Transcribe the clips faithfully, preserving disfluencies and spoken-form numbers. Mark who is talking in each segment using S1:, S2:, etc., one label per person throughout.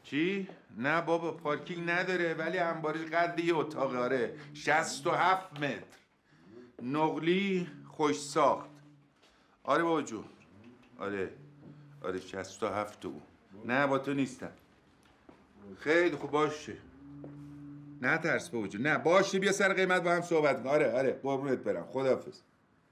S1: چی؟ نه بابا پارکینگ نداره ولی انبارش قد یه اتاقه. آره شصت و هفت متر نقلی خوش ساخت. آره بابا جون. آره آره شصت و هفت او. نه با تو نیستم. خیلی خوب باشه. نه ترس بابا جون. نه باشه بیا سر قیمت با هم صحبت کن. آره آره قربونت برم. خداحافظ.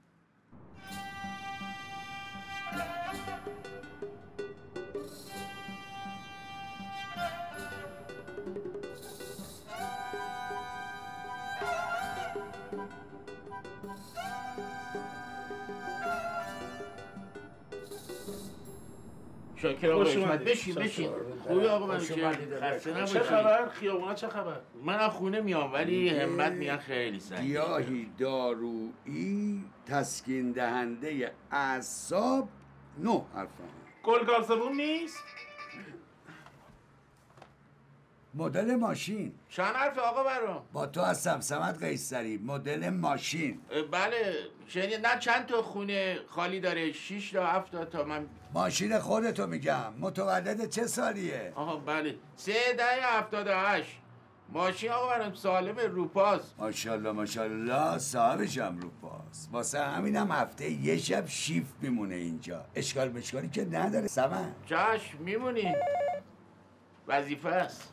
S2: شاکر آقا اشمت بشین بشین. خوبی آقا من خسته نباشی.
S3: چه خبر؟ خیابونا چه خبر؟
S2: من از خونه میام ولی همت میگن خیلی سنگینه.
S4: گیاهی دارویی تسکین دهنده اعصاب نه حرفانه.
S3: گلگال زبون نیست؟
S4: مدل ماشین.
S2: چند حرف آقا برام؟
S4: با تو از سمسمت قیصری. مدل ماشین.
S2: بله شنید. نه چند تا خونه خالی داره؟ شش تا هفت تا تا من.
S4: ماشین خودتو میگم. متولد چه سالیه؟
S2: آها بله سه ده هفتاد و هشت. ماشین آقا برام سالم روپاس.
S4: ماشاءالله ماشاءالله صاحبش هم روپاس. واسه همینم هفته یه شب شیف میمونه اینجا. اشکال مشکالی که نداره سمن.
S2: چشم میمونی. وظیفه است.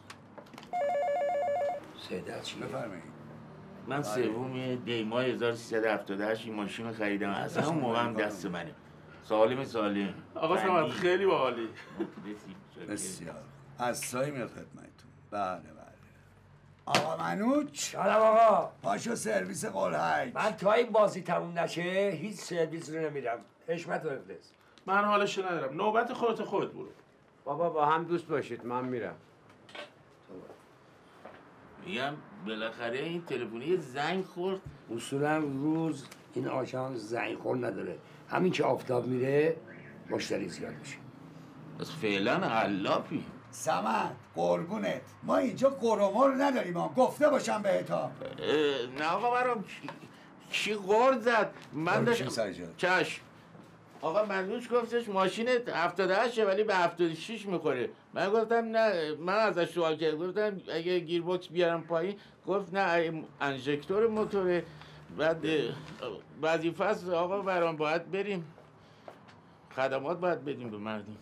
S4: سیده چی؟ بفرمایید.
S2: من سوم دی ماه هزار و سیصد و هفتاد و هشت این ماشین رو خریدم. از همون موقع هم دست منه. سالم سالم.
S3: آقا سلامت خیلی باحالی.
S4: بسیار. از سایه میاد خدمتتون. بله بله. آقا منوچ.
S5: سلام آقا.
S4: پاشو سرویس قلهک.
S5: من تا این بازی تموم نشه هیچ سرویس رو نمیرم. حشمت و افلس.
S3: من حالش ندارم. نوبت خودت خودت برو.
S6: بابا با هم دوست باشید من میرم.
S2: میگم بالاخره این تلفنی زنگ خورد.
S5: اصولا روز این آژانس زنگ خور نداره. همین که آفتاب میره مشتری زیاد میشه.
S2: بس فعلا علاپی.
S4: سمت قربونت ما اینجا قرمر نداریم ها. گفته باشم بهتا.
S2: نه آقا برام کی قرد زد؟ من
S4: داشتم
S2: چشم. آقا منوش گفتش ماشین هفتاد و هشت ولی به هفتاد و شش میخوره. من گفتم نه. من ازش سوال کردم گفتم اگه گیر باکس بیارم پایین. گفت نه انژکتور موتوره. بعد وظیفه است آقا برام باید بریم خدمات باید بدیم به مردم.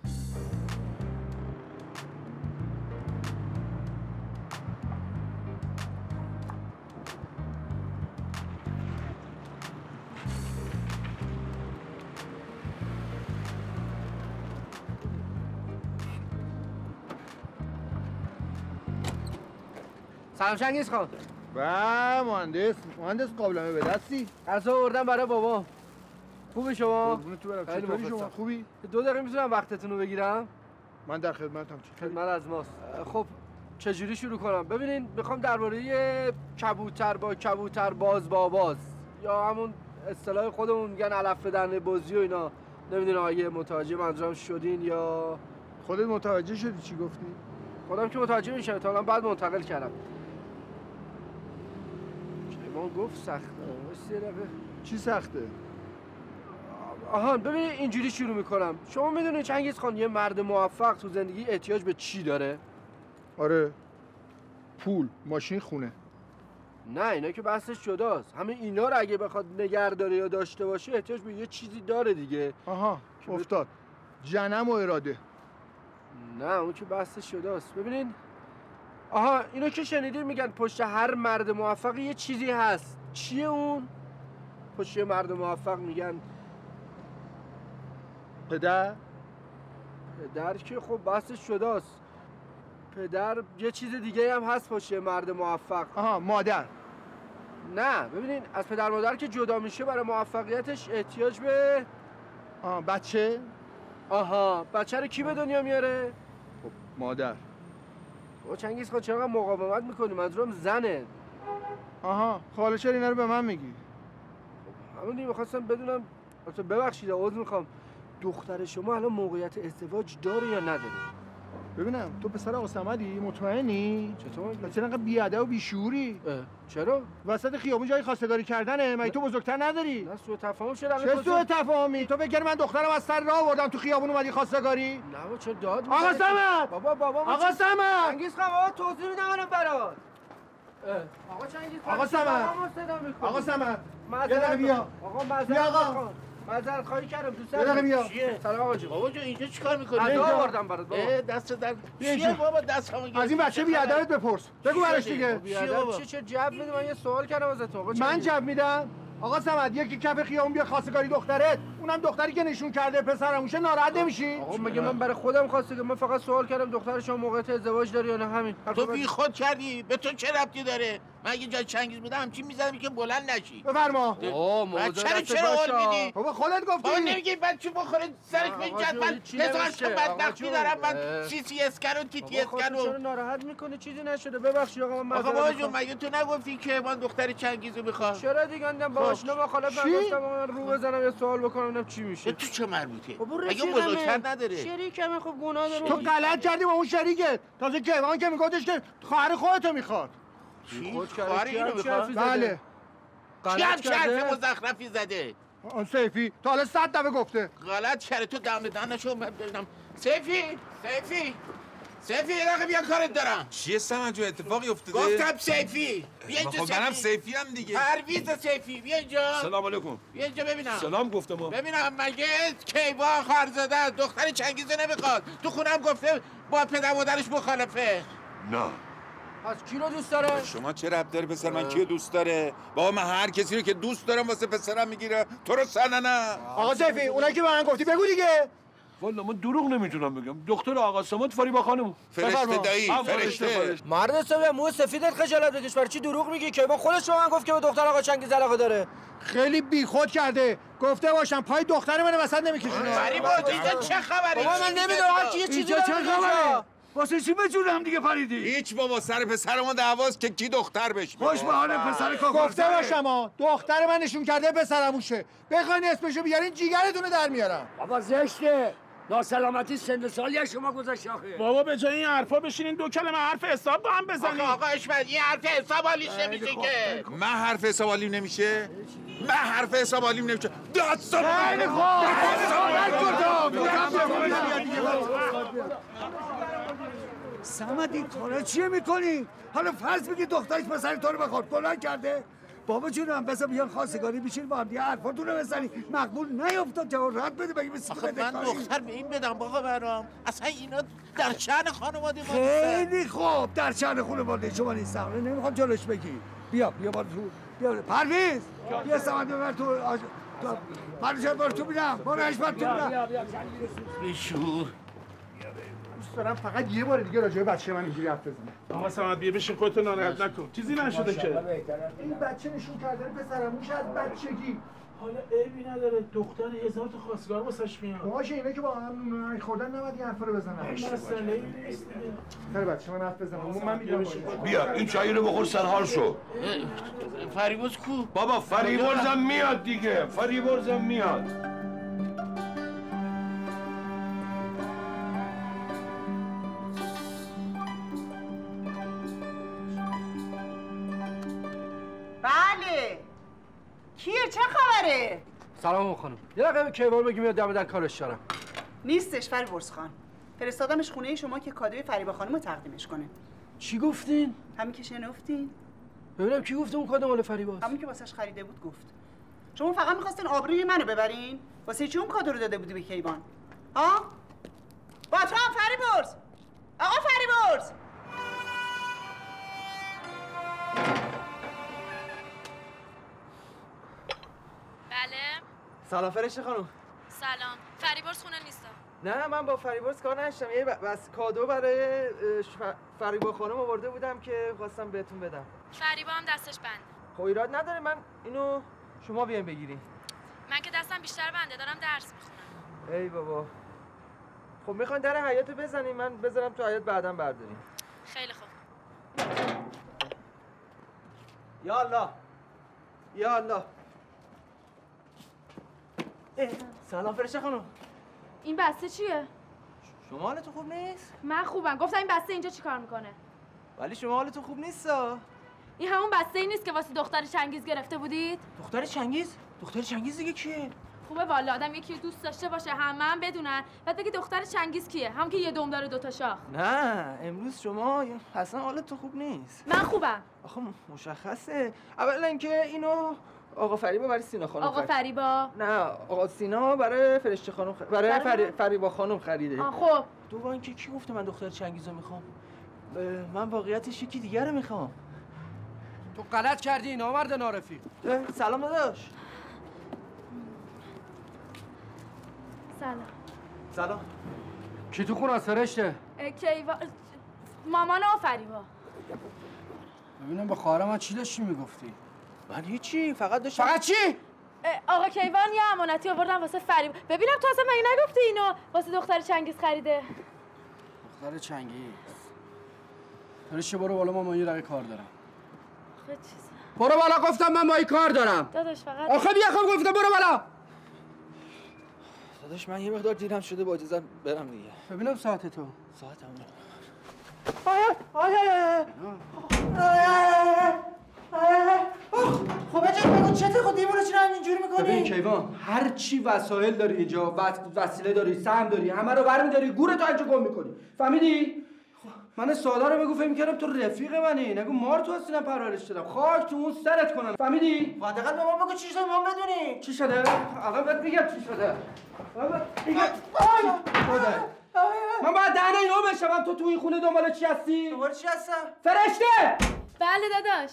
S7: سلام چنگیز خان.
S8: و مهندس مهندس قابلمه به دستی
S7: غذا آوردم برای بابا. خوبی شما؟
S8: قربونت تو برم. چطوری شما؟ خوبی؟
S7: دو دقیقه میتونم وقتتون رو بگیرم؟
S8: من در خدمتم.
S7: خدمت از ماست. خب چجوری شروع کنم؟ ببینین میخوام درباره کبوتر با کبوتر باز با باز یا همون اصطلاح خودمون میگن علف دنده بازی و اینا. نمیدونم اگه متوجه منظورم شدین یا
S8: خودت متوجه شدی چی گفتی؟
S7: خودم که متوجه میشم تا الان بعد منتقل کردم. من گفت سخته.
S8: چی سخته؟
S7: آهان ببینید اینجوری شروع میکنم. شما میدونید چنگیز خان یه مرد موفق تو زندگی احتیاج به چی داره؟
S8: آره پول، ماشین، خونه.
S7: نه اینا که بحثش جداست. همه اینا رو اگه بخواد نگه داره یا داشته باشه احتیاج به یه چیزی داره دیگه.
S8: آها افتاد. جنم و اراده.
S7: نه اون که بحثش جداست. ببینین آها اینو که شنیدین میگن پشت هر مرد موفق یه چیزی هست. چیه اون؟ پشت مرد موفق میگن
S8: پدر.
S7: پدر که خب بحثش جداست. پدر یه چیز دیگه هم هست پشت مرد موفق.
S8: آها مادر.
S7: نه ببینین از پدر مادر که جدا میشه برای موفقیتش احتیاج به
S8: آها بچه.
S7: آها بچه رو کی به دنیا میاره؟
S8: خب مادر.
S7: او چنگیز خان چرا مقاومت میکنی؟ منظورم زنه.
S8: آها خاله چرا اینا رو به من میگی؟
S7: خب همونی میخواستم بدونم. ببخشید عذر میخوام. دختر شما الان موقعیت ازدواج داره یا نداره؟
S8: ببینم تو پسر آقا صمدی؟ مطمئنی؟
S7: چطور؟
S8: چرا انقدر بی‌ادب و بیشعوری؟
S7: چرا؟
S8: وسط خیابون جای خواستگاری کردنه، مگه تو بزرگتر نداری؟
S7: نه سوء تفاهم شده.
S8: چه سوء تفاهمی؟ تو فکر من دخترم از سر راه آوردم تو خیابون اومدی خواستگاری؟
S7: نه بابا چرا داد
S8: آقا
S7: می‌زنی؟
S8: صمد!
S7: بابا بابا
S8: آقا صمد!
S7: انگیز خان آقا توضیح میدم الان برات. آقا چنگیز خان
S8: آقا صمد! آقا صمد! یه دقیقه بیا.
S7: آقا معذرت
S8: بیا آقا.
S7: خان. معذرت خواهی کردم دوست
S8: یه دقیقه بیا.
S2: چیه؟
S7: سلام آقا جون.
S2: بابا جون اینجا چیکار میکنی؟
S7: از راه آوردم برات بابا.
S2: اه، دست در
S8: بیا
S2: چیه
S8: اینجا.
S2: بابا دست همون
S8: از این بچه بی‌ادبت بپرس. بگو براش دیگه.
S7: بیادب چی چه جواب میدی؟ من یه سوال کردم ازت آقا.
S8: من جواب میدم. آقا صمد یکی کف خیابون بیا خواستگاری دخترت، اونم دختری که نشون کرده پسرموشه، ناراحت نمیشی؟
S7: آقا مگه من برای خودم خواسته که من فقط سوال کردم دختر شما موقعیت ازدواج داری یا نه همین.
S2: تو بی خود کردی به تو چه ربطی داره؟ من اگه جای چنگیز بودم همچین میزدم که بلند نشی.
S8: بفرما.
S7: اوه موضوع
S2: چرا چرا قول میدی؟
S8: بابا خودت
S2: بابا
S8: گفتی.
S2: نمیگی بچه بخوره سرش
S7: آقا
S2: بینجد
S7: جون،
S2: من
S7: هیچی
S2: هزار
S7: نمیشه.
S2: تا
S7: آقا
S2: بدبختی
S7: جون.
S2: دارم من
S7: اه.
S2: سی سی اسکن و تی تی
S7: بابا
S2: اسکن
S7: خودت چرا
S2: و
S7: ناراحت میکنی؟ چیزی نشده ببخشید آقا من
S2: آقا
S7: معذرت
S2: بابا
S7: می‌خوام.
S2: جون مگه تو نگفتی که من دختر چنگیزو میخوام؟
S7: چرا دیگه اندم با آشنا با خاله
S8: چی؟
S7: من گفتم من رو بزنم یه سوال بکنم ببینم چی میشه.
S2: تو چه مربوطه؟
S7: بابا
S2: مگه اون بزرگتر نداره؟
S7: شریکمه خب گناه داره.
S8: تو غلط کردی با اون شریکت. تازه کیوان که میگفتش که خواهر خودتو میخواد.
S2: چی؟
S7: خود کرده.
S2: خواهر
S7: کی
S2: اینو
S7: هم چه
S2: میخواد؟
S7: حرفی زده؟
S8: بله.
S2: چی هم
S7: غلط
S2: چه حرف
S7: کرده؟
S2: مزخرفی زده؟
S8: آن سیفی تا حالا صد دفعه گفته.
S2: غلط کرده تو دم به دهنشو من ببینم. سیفی سیفی سیفی یه دقیقه بیا کارت دارم.
S1: چیه سمن جون اتفاقی افتاده؟
S2: گفتم سیفی بیا اینجا
S1: خب منم
S2: سیفی
S1: سیفی هم دیگه.
S2: پرویز سیفی بیا اینجا.
S9: سلام علیکم.
S2: بیا اینجا ببینم.
S9: سلام گفتم.
S2: ببینم مگه کیوان خارزاده است دختر چنگیزو نمیخواد تو خونم گفته با پدر مادرش مخالفه.
S9: نه.
S7: از کی رو دوست داره؟
S1: شما چه ربط داره پسر من کیو دوست داره؟ بابا من هر کسی رو که دوست دارم واسه پسرم میگیره. تو رو سنه نه.
S8: آقا سیفی اونایی که به من گفتی بگو دیگه.
S9: والا من دروغ نمیتونم بگم. دکتر آقا صمد فریبا خانم.
S1: فرشته دایی
S9: هم
S1: فرشته.
S9: فرشته.
S7: مرد سوی مو سفیدت خجالت بکش. برای چی دروغ میگی؟ که با خودش به من گفت که به دختر آقا چنگیز علاقه داره.
S8: خیلی بیخود کرده. گفته باشم پای دختر من وسط نمیکشونه.
S2: فریبا اینجا چه خبره؟
S7: بابا من نمیدونم هر کی یه چیزی
S9: اینجا چه
S7: داره میگه.
S9: خبره؟ واسه چی به جون هم دیگه پریدی؟
S1: هیچ بابا سر پسرمون دعواست که کی دختر بهش میده.
S9: خوش به حال پسر کاکا.
S8: گفته باشم ها دختر من نشون کرده پسرموشه. بخواین اسمشو بیارین جیگرتون رو در میارم.
S5: بابا زشته. ناسلامتی سن سالی از شما گذشت آخه.
S3: بابا به جای این حرفا بشینین دو کلمه حرف حساب با هم
S2: آقا
S3: بزنین.
S2: آقا اشمت این حرف حساب حالیش نمیشه که.
S1: من حرف حساب علیم نمیشه؟ من حرف حساب علیم نمیشه. دستم
S8: خیلی خوب.
S4: صمد این کارا چیه میکنی؟ حالا فرض بگی دخترش پسر تو رو بخواد گناه کرده؟ بابا جونم بذار بیان خواستگاری بشین با هم دیگه حرفاتون رو بزنی. مقبول نیافتاد جواب رد بده بگی بسی
S2: آخه من دختر به این بدم بابا برام اصلا اینا در شأن خانواده ما
S4: خیلی خوب در شأن خانواده شما نیستم. نمیخوام جلوش بگی. بیا بیا بار تو. بیا پرویز. بیا صمد ببر تو. آج... تو پرویز بار تو بینم. بار حشمت تو بینم.
S2: بیشور
S8: دوست دارم فقط یه بار دیگه راجع به بچه من اینجوری حرف بزنم.
S3: آقا صمد بیا بشین خودتو ناراحت نکن. چیزی نشده که.
S8: این بچه نشون کردن پسرموش از بچگی.
S3: حالا عیبی نداره. دختر هزار تا خواستگار واسش میاد.
S8: باشه اینا که با هم نون خوردن نباید این حرفا رو بزنن.
S3: مسئله نیست دیگه.
S8: سر بچه من حرف بزنم. من میگم
S9: بیا این چایی رو بخور سرحال شو.
S2: فریبوز کو؟
S9: بابا فریبرزم میاد دیگه. فریبرزم میاد.
S10: بله کیه چه خبره؟
S7: سلام خانم. یه دقیقه به کیوان بگی میاد دم در کارش دارم.
S10: نیستش فریبرز خان. فرستادمش خونه شما که کادوی فریبا خانم رو تقدیمش کنه.
S7: چی گفتین؟
S10: همین که شنفتین؟
S7: ببینم کی گفته اون کادو مال فریباست؟
S10: همین که واسش خریده بود گفت. شما فقط می‌خواستین آبروی منو ببرین؟ واسه چی اون کادو رو داده بودی به کیوان؟ ها؟ با تو هم فریبرز! آقا فریبرز!
S11: بله.
S7: سلام فرشته خانم.
S11: سلام. فریبرز خونه نیستم.
S7: نه من با فریبرز کار نشتم. یه بس کادو برای فریبا خانم آورده بودم که خواستم بهتون بدم.
S11: فریبا هم دستش بنده.
S7: خب ایراد نداره من اینو شما بیاین بگیرین.
S11: من که دستم بیشتر بنده دارم درس میخونم.
S7: ای بابا. خب میخواین در حیاط بزنین من بذارم تو حیاط بعداً بردارین.
S11: خیلی خوب.
S7: یا الله. یا الله. سلام فرشته خانم.
S11: این بسته چیه؟
S7: شما حالتون خوب نیست؟
S11: من خوبم. گفتم این بسته اینجا چیکار میکنه؟
S7: ولی شما حالتون خوب نیستا.
S11: این همون بسته ای نیست که واسه دختر چنگیز گرفته بودید؟
S7: دختر چنگیز؟ دختر چنگیز دیگه کیه؟
S11: خوبه والا آدم یکی رو دوست داشته باشه همه هم بدونن بعد بگی دختر چنگیز کیه؟ هم که یه دم داره دوتا شاخ.
S7: نه امروز شما اصلا حالتون خوب نیست.
S11: من خوبم.
S7: آخه مشخصه. اولا اینکه اینو آقا فریبا برای سینا خانم
S11: آقا
S7: خرید.
S11: فریبا؟
S7: نه آقا سینا برای فرشته خانم خرید. برای, برای فری... فریبا خانم خریده.
S11: آه خب
S7: دوباره اینکه کی گفته من دختر چنگیزو میخوام؟ من واقعیتش یکی دیگه رو میخوام.
S12: تو غلط کردی نامرد نارفیق.
S7: سلام داداش.
S11: سلام.
S7: سلام.
S12: کی تو خونه فرشته؟
S11: کیوا مامان و فریبا.
S12: ببینم با خواهر من چی داشتی میگفتی؟
S7: من هیچی فقط داشتم.
S12: فقط چی؟
S11: آقا کیوان یه امانتی آوردن واسه فریبا. ببینم تو اصلا مگه نگفتی اینو واسه دختر چنگیز خریده؟
S12: دختر چنگیز. فرشته برو بالا من با یه دقیقه کار دارم.
S11: آخه چیز
S12: برو بالا گفتم من با این کار دارم.
S11: داداش فقط
S12: آخه بیا خب گفتم برو بالا.
S7: داداش من یه مقدار دیرم شده با اجازه برم دیگه.
S12: ببینم ساعت تو.
S7: ساعتم نه. آیا آیا
S12: خب اجازه بگو چته خود دیوونه چرا اینجوری میکنی؟ ببین کیوان هر چی وسایل داری اینجا وسیله داری سهم داری همه رو برمی‌داری گورتو اینجا گم میکنی. فهمیدی؟ من ساده رو بگو فکر می‌کردم تو رفیق منی. نگو مار تو هستینم پرورش دادم. خاک تو اون سرت کنن. فهمیدی؟ حداقل به ما بگو چی شده ما بدونیم. چی شده؟ آقا بهت میگم چی شده. آقا میگم شده. من باید دهنه اینو بشم تو تو این خونه دنبال چی هستی؟ دنبال چی هستم؟ فرشته!
S11: بله داداش.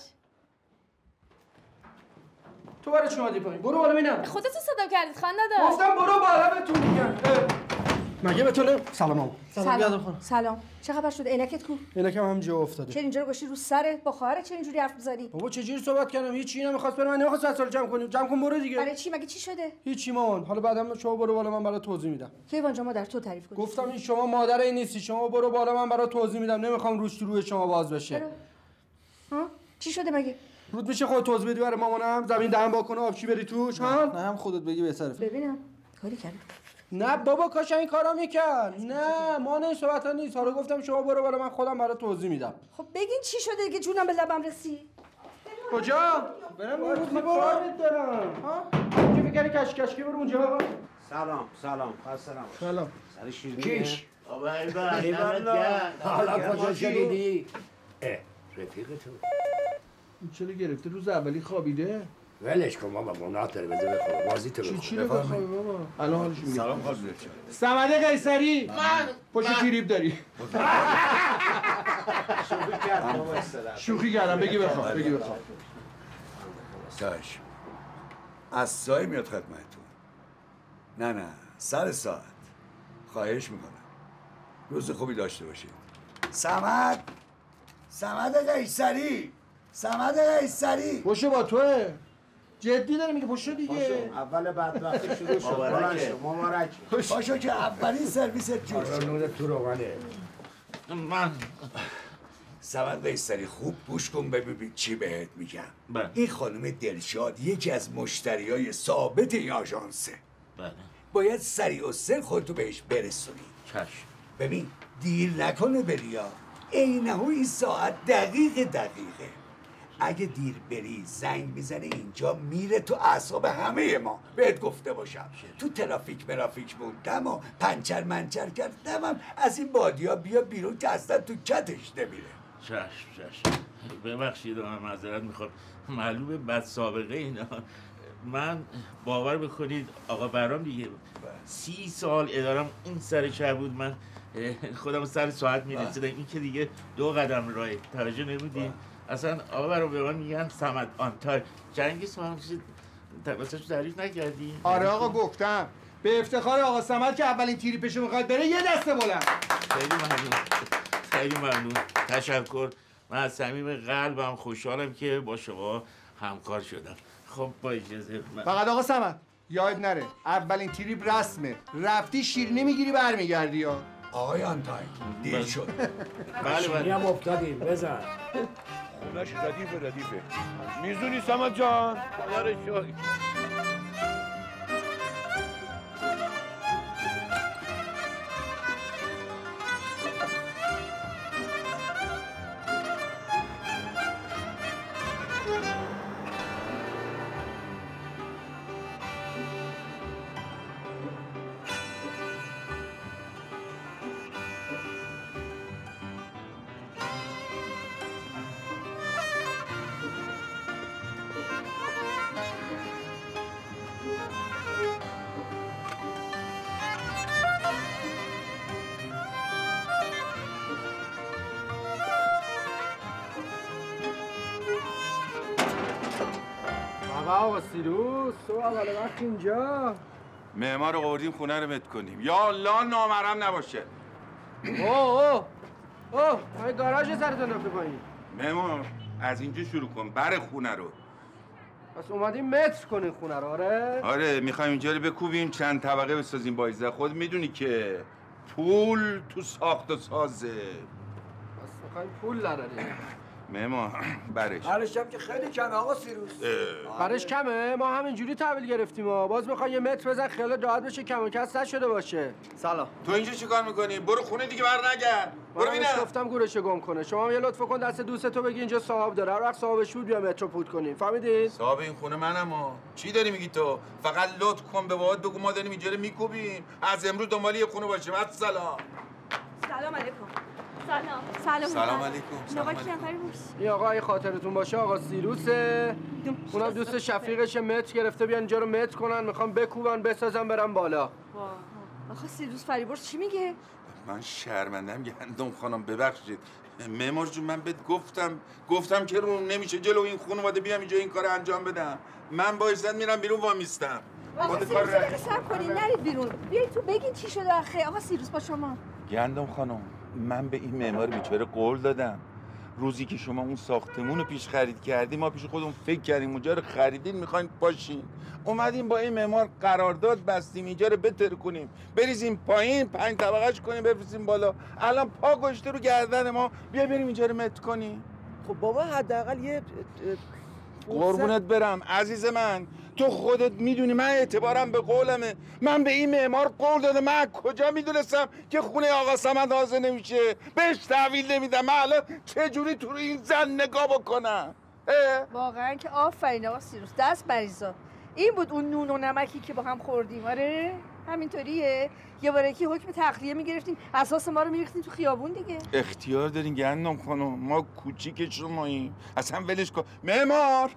S12: تو برای چی اومدی پایین؟ برو بالا ببینم.
S11: خودتو صدا کردید خان داداش.
S12: گفتم برو بالا بهتون میگم. مگه به تو سلام آقا.
S13: سلام یادم خانم. سلام. چه خبر شده؟ عینکت کو؟
S12: عینکم هم جا افتاده.
S13: چرا اینجا رو گوشی رو سرت با خواهرت چه اینجوری حرف می‌زنی؟
S12: بابا چه جوری صحبت کردم؟ هیچ اینا می‌خواست بره من نمی‌خواست وسایل جمع کنیم. جمع کن برو دیگه.
S13: برای چی؟ مگه چی شده؟
S12: هیچی مامان. حالا بعدم شما برو بالا من برات توضیح میدم.
S13: کیوان جان مادر تو تعریف کن.
S12: گفتم این شما مادر این نیستی. شما برو بالا من برات توضیح میدم. نمی‌خوام روش تو روی شما باز بشه.
S13: ها؟ چی شده مگه؟
S12: رود میشه خودت توضیح بدی برای مامانم؟ زمین دهن با کنه آبچی بری توش ها؟ نه هم خودت بگی بهتره.
S13: ببینم. کاری کردی؟
S12: نه بابا کاش این کارا میکرد. نه ما نه صحبت نیست. حالا گفتم شما برو بالا من خودم برات توضیح میدم.
S13: خب بگین چی شده که جونم به لبم رسی؟
S12: کجا؟ برم اون تو کارت دارم. ها؟ چه فکری کش کشکی برو اونجا.
S6: سلام سلام سلام
S12: سلام.
S6: سر شیرینی
S2: کیش آبا ایبان
S5: حالا کجا شنیدی؟ اه رفیق تو
S12: این چرا گرفته روز اولی خوابیده؟
S5: ولش کن بابا گناه داره بذار بخواب بازی تو بخواب.
S12: چی چی رو بخوابی بابا؟ الان حالش میگم.
S1: سلام خانم.
S12: صمد قیصری
S2: من
S12: پشت تریپ داری.
S6: شوخی کردم بابا استراحت.
S12: شوخی کردم بگی بخواب بگی بخواب.
S4: ساش از سایه میاد خدمتتون. نه نه سر ساعت خواهش میکنم روز خوبی داشته باشید. صمد صمد قیصری صمد قیصری
S12: پشت با توه جدی داره میگه پشت دیگه.
S6: اول بدبختی شروع شد. مبارک مبارک.
S4: پاشو که اولین سرویست جور شد.
S5: نور تو روغنه.
S2: من
S4: صمد قیصری خوب گوش کن ببین چی بهت میگم.
S2: بله.
S4: این خانم دلشاد یکی از مشتریای ثابت این آژانسه.
S2: بله.
S4: باید سریع و سر خودتو بهش برسونی.
S2: چشم.
S4: ببین دیر نکنه بریا. اینه این ساعت دقیق دقیقه. اگه دیر بری زنگ میزنه اینجا میره تو اعصاب همه ما. بهت گفته باشم تو ترافیک مرافیک موندم و پنچر منچر کردم هم از این بادیا بیا بیرون که اصلا تو کتش نمیره.
S2: چشم چشم ببخشید من معذرت میخوام معلومه بد سابقه اینا. من باور بکنید آقا برام دیگه سی سال ادارم این سر چه بود من خودم سر ساعت میرسیدم. این که دیگه دو قدم راه توجه نمیدیم. اصلا آقا برام به من میگن صمد آنتار جنگی سوام چیزی واسه تعریف نکردی؟
S12: آره آقا گفتم به افتخار آقا صمد که اولین تریپشو میخواد بره یه دسته بلند.
S2: خیلی ممنون خیلی ممنون تشکر. من از صمیم قلبم خوشحالم که با شما همکار شدم. خب با اجازه من
S12: فقط آقا صمد یاد نره اولین تریپ رسمه رفتی شیرینی میگیری برمیگردی ها.
S4: آقای آنتای دیر شد.
S2: بله
S5: شیرینی
S2: بله
S5: هم افتادیم بزن.
S9: خونش ردیفه ردیفه میزونی صمد جان؟
S2: خدا رو شکر.
S7: آقا آقا سیروس تو اول وقت اینجا
S1: معمار رو آوردیم خونه رو مت کنیم. یا الله نامرم نباشه.
S7: اوه اوه اوه های گاراژ سرتون رفته پایین.
S1: معمار از اینجا شروع کن بر خونه رو.
S7: پس اومدیم متر کنین خونه رو آره؟
S1: آره میخوایم اینجا رو بکوبیم چند طبقه بسازیم با ایزه. خود میدونی که پول تو ساخت و سازه.
S7: پس میخوایم پول نداریم.
S1: معمار برش
S5: برش هم که خیلی کمه آقا سیروس.
S7: برش کمه؟ ما همینجوری تحویل گرفتیم ها. باز میخوای یه متر بزن خیالت راحت بشه کم و کس نشده باشه. سلام.
S1: تو اینجا چیکار میکنی؟ برو خونه دیگه بر نگرد. برو ببینم.
S7: گفتم گورش گم کنه. شما هم یه لطف کن دست دوستتو بگی اینجا صاحب داره. هر وقت صاحبش بود بیا مترو پود کنیم. فهمیدید؟
S1: صاحب این خونه منم ها. چی داری میگی تو؟ فقط لطف کن به بابات بگو ما داریم اینجا رو میکوبیم. از امروز دنبال یه خونه باشیم. السلام.
S13: سلام علیکم.
S11: سلام.
S13: سلام.
S1: سلام علیکم.
S13: سلام علیکم.
S7: این آقا اگه خاطرتون باشه آقا سیروسه. اونم دوست شفیقش متر گرفته بیان اینجا رو متر کنن. میخوام بکوبن بسازن برم بالا.
S13: آخه سیروس فریبرز چی میگه؟
S1: من شرمندم گندم خانم ببخشید. معمار جون من بهت گفتم گفتم که رو نمیشه جلو این خانواده بیام اینجا این کارو انجام بدم. من با عزت میرم بیرون وامیستم.
S13: آقا سیروس دیگه صبر کنین نرید بیرون. بیایید تو بگین چی شده آخه آقا سیروس با شما.
S1: گندم خانم من به این معمار بیچاره قول دادم روزی که شما اون ساختمون رو پیش خرید کردیم ما پیش خودمون فکر کردیم اونجا رو خریدین میخواین باشین اومدیم با این معمار قرارداد بستیم اینجا رو بتر کنیم بریزیم پایین پنج طبقهش کنیم بفرستیم بالا الان پا گشته رو گردن ما بیا بریم اینجا رو مت کنیم.
S12: خب بابا حداقل یه
S1: قربونت برم عزیز من تو خودت میدونی من اعتبارم به قولمه من به این معمار قول دادم من کجا میدونستم که خونه آقا صمد حاضر نمیشه بهش تحویل نمیدم من الان چجوری تو رو این زن نگاه بکنم
S13: واقعا که آفرین آقا سیروس دست بریزا این بود اون نون و نمکی که با هم خوردیم آره همینطوریه یه باره که حکم تخلیه میگرفتین اساس ما رو میریختین تو خیابون دیگه
S1: اختیار دارین گندم خانم ما کوچیک شماییم اصلا ولش کن معمار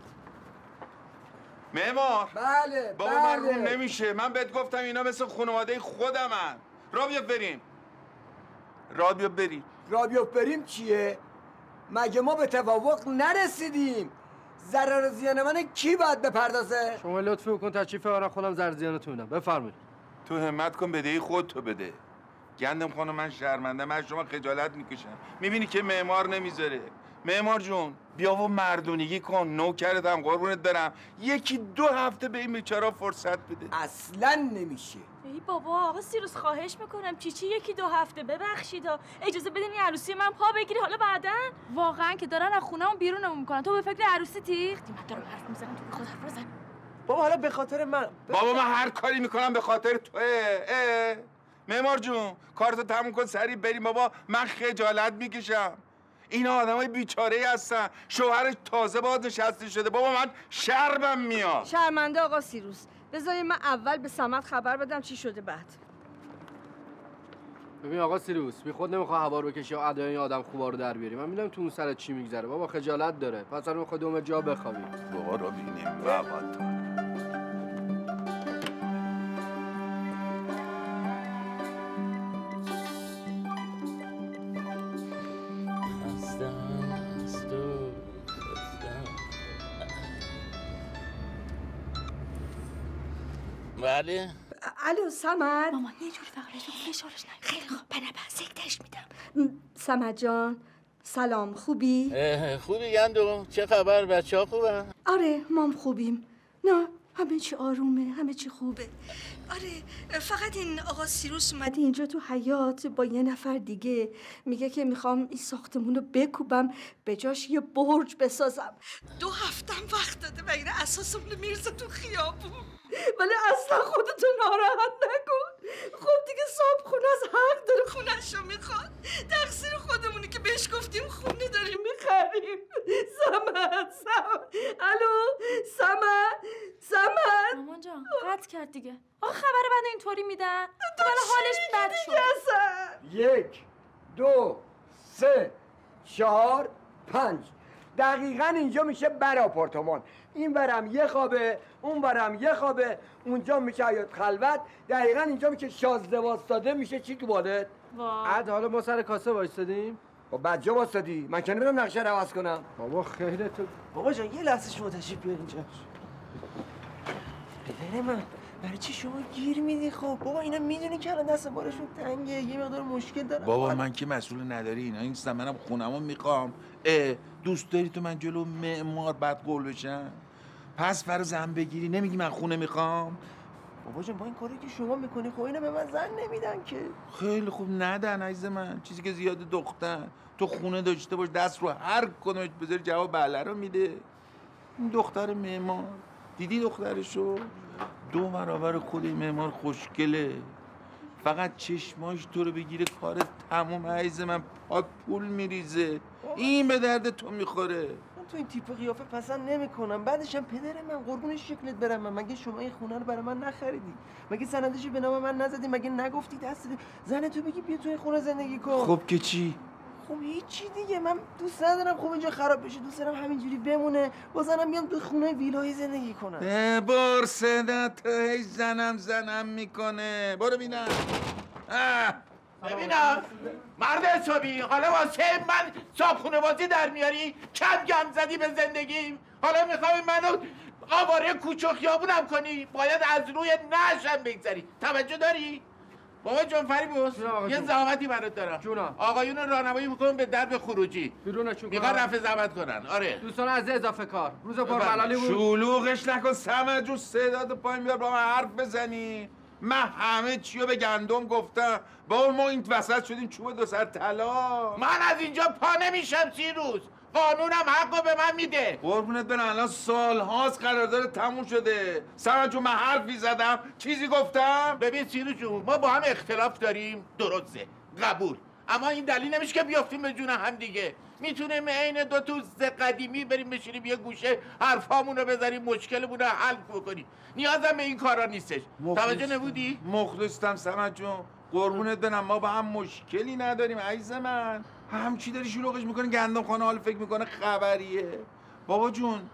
S1: معمار
S5: بله
S1: بابا
S5: بله.
S1: من روم نمیشه من بهت گفتم اینا مثل خانواده خودمن را بیا بریم را بیا بریم
S5: را بیا بریم چیه مگه ما به توافق نرسیدیم ضرر زیان من کی باید بپردازه
S7: شما لطفی بکن تشریف برام خودم ضرر زیانتونم بفرمایید
S1: تو همت کن بدهی خودتو بده گندم خانم من شرمنده من شما خجالت میکشم میبینی که معمار نمیذاره معمار جون بیا و مردونگی کن نوکرتم قربونت برم یکی دو هفته به این بیچارا فرصت بده
S5: اصلا نمیشه
S11: ای بابا آقا سیروس خواهش میکنم چی چی یکی دو هفته ببخشید اجازه بدین این عروسی من پا بگیری حالا بعداً واقعا که دارن از خونه‌مون بیرونمون میکنن تو به فکر عروسی تیخ من دارم حرف میزنم تو خود حرف بزن
S12: بابا حالا به خاطر من
S1: بابا من هر کاری میکنم به خاطر توه اه معمار جون کارتو تموم کن سریع بریم بابا من خجالت میکشم اینا آدمای بیچاره‌ای هستن شوهرش تازه باهات نشسته شده بابا من شرمم میاد
S13: شرمنده آقا سیروس بذارید من اول به صمد خبر بدم چی شده بعد
S7: ببین آقا سیروس بی خود نمیخواد هوار بکشی و ادای این آدم خوبا رو در بیاری من میدونم تو اون سرت چی میگذره بابا خجالت داره پس الان میخواد دوم جا بخوابی
S1: بابا رو ببینیم بابا
S2: بله
S13: الو صمد
S11: مامان یه جوری فقط بهش فشارش نگیر
S13: خیلی خوب بنابه سکتش میدم صمد جان سلام خوبی؟
S2: خوبی گندم چه خبر بچه ها خوبن؟
S13: آره مام خوبیم نه همه چی آرومه همه چی خوبه آره فقط این آقا سیروس اومده اینجا تو حیاط با یه نفر دیگه میگه که میخوام این ساختمون رو بکوبم به جاش یه برج بسازم دو هفتم وقت داده و اینه اساسمون رو میرزه تو خیابون ولی اصلا خودتو ناراحت نکن خب دیگه صاحب خونه از حق داره خونش رو میخواد تقصیر خودمونی که بهش گفتیم خونه داریم میخریم صمد صمد الو صمد صمد
S11: مامان جان قطع کرد دیگه آخه خبر بعد اینطوری میدن حالا حالش بد شد
S5: یک دو سه چهار پنج دقیقاً اینجا میشه بر آپارتمان این برم یه خوابه اون برم یه خوابه اونجا میشه حیاط خلوت دقیقاً اینجا میشه شازده واسطاده میشه چی تو بالت
S7: عد حالا ما سر کاسه وایستادیم
S5: با بجا واسطادی من که نمیرم نقشه رو عوض کنم
S7: بابا خیلی تو
S12: بابا جان یه لحظه شما تشریف بیار اینجا
S14: پدر من برای چی شما گیر میدی؟ خب بابا اینا میدونی که الان دست بارشون تنگه، یه مقدار مشکل دارم.
S1: بابا من که مسئول نداری اینا نیستم، منم خونمو میخوام. اه دوست داری تو من جلو معمار بد قول بشم؟ پس فرض زن بگیری نمیگی من خونه میخوام؟
S14: بابا جان با این کاری که شما میکنی خب اینا به من زن نمیدن که.
S1: خیلی خوب ندن عزیز من، چیزی که زیاد دختر تو خونه داشته باش دست رو هر کدومش بذاری جواب بله رو میده. این دختر معمار دیدی دخترشو؟ دو برابر خود این معمار خوشگله، فقط چشماش تو رو بگیره کار تموم عزیز من، پات پول میریزه. این به درد تو میخوره.
S14: من تو این تیپ قیافه پسند نمیکنم. بعدش هم پدر من قربون شکلت برم من، مگه شما این خونه رو برای من نخریدی؟ مگه سندش به نام من نزدی؟ مگه نگفتی دست زن تو بگی بیا تو این خونه زندگی کن؟
S1: خب که چی؟
S14: خب هیچی دیگه، من دوست ندارم خب اینجا خراب بشه، دوست دارم همینجوری بمونه، با زنم بیام تو خونه ویلایی زندگی کنم.
S1: بار صدا تو هی زنم زنم میکنه. برو بینم.
S2: ببینم مرد حسابی، حالا واسه من صابخونه بازی در میاری؟ کم گم زدی به زندگیم، حالا میخوای منو آواره کوچه و خیابونم کنی؟ باید از روی نشم بگذری، توجه داری؟ بابا جان فریبرز یه زحمتی برات دارم.
S7: جونم.
S2: آقایون رو راهنمایی میکنم به درب خروجی.
S7: بیرونشون
S2: میخوان رفع زحمت کنن. آره
S7: دوستان از اضافه کار روز پرملالی بود.
S1: شلوغش نکن سمت جون، صدات پایین بیار با من حرف بزنی. من همه چیو به گندم گفتم. بابا ما این وسط شدیم چوب دو سر طلا.
S2: من از اینجا پا نمیشم سی روز، قانونم حقو به من میده.
S1: قربونت برم الان سال هاست قرارداد تموم شده. سمت جون من حرفی زدم چیزی گفتم؟
S2: ببین سیرو جون ما با هم اختلاف داریم، درسته، قبول، اما این دلیل نمیشه که بیافتیم به جون هم دیگه. میتونیم عین دو توس قدیمی بریم بشینیم یه گوشه حرفامون رو بذاریم، مشکلمون رو حل بکنیم. نیازم به این کارا نیستش. توجه نبودی؟
S1: مخلصتم سمت جون، قربونت برم ما با هم مشکلی نداریم عزیز من. همچی داری شلوغش میکنه گندم خانه، حال فکر میکنه خبریه. بابا جون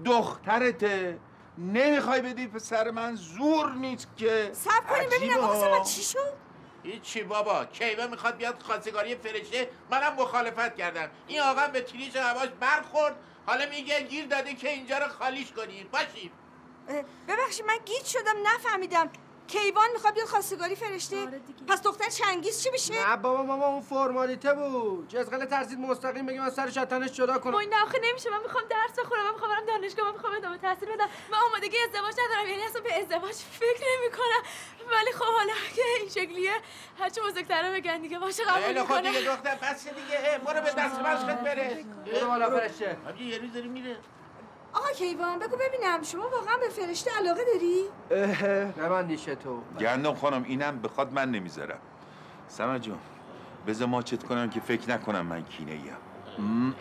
S1: دخترته، نمیخوای بدی پسر من، زور نیست که.
S13: صبر کنیم ببینم آقا سمت چی شد؟
S2: هیچی بابا، کیوه میخواد بیاد خواستگاری فرشته، منم مخالفت کردم. این آقا به تریش هواش برخورد، حالا میگه گیر داده که اینجا رو خالیش کنید. باشید.
S13: ببخشید من گیج شدم نفهمیدم. کیوان میخواد بیاد خواستگاری فرشته؟ پس دختر چنگیز چی میشه؟
S7: نه بابا بابا اون فرمالیته بود. جزغل ترسید مستقیم بگه من سرش از تنش جدا کنم.
S11: وای نه آخه نمیشه، من میخوام درس بخونم، من میخوام برم دانشگاه، من میخوام ادامه تحصیل بدم. من آمادگی ازدواج ندارم، یعنی اصلا به ازدواج فکر نمیکنم. ولی خب حالا که این شکلیه هرچی بزرگتره بگن دیگه باشه قبول میکنم.
S2: خب دیگه دختر پس دیگه برو به دست مشقت بره.
S7: برو بالا فرشته.
S2: حاجی یه روز داری میره.
S13: آقا کیوان بگو ببینم شما واقعا به فرشته علاقه داری؟
S7: به من نیشه تو.
S1: گندم خانم اینم بخواد من نمیذارم. سمت جون بذار ما چت کنم که فکر نکنم من کینه ایم.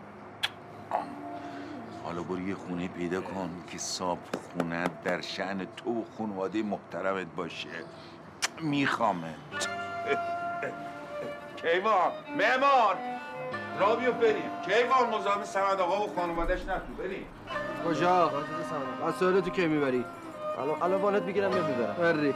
S1: حالا برو یه خونه پیدا کن که صاحب خونه در شأن تو و خانواده محترمت باشه. میخوامت. کیوان معمار را بیو بریم. کیوان مزاحم سمد آقا و خانواده‌اش نتو بریم.
S7: کجا؟ وسایل تو کی میبری؟
S14: الان الان والت بگیرم یا میبرم؟
S7: بری.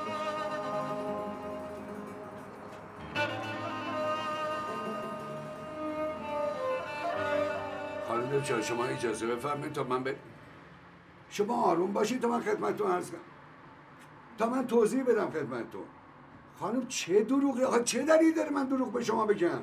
S4: خانم دکتر شما اجازه بفرمایید تا من به شما آروم باشید تا من خدمتتون عرض کنم، تا من توضیح بدم خدمتتون. خانم چه دروغی؟ آخه چه دلیلی داره من دروغ به شما بگم؟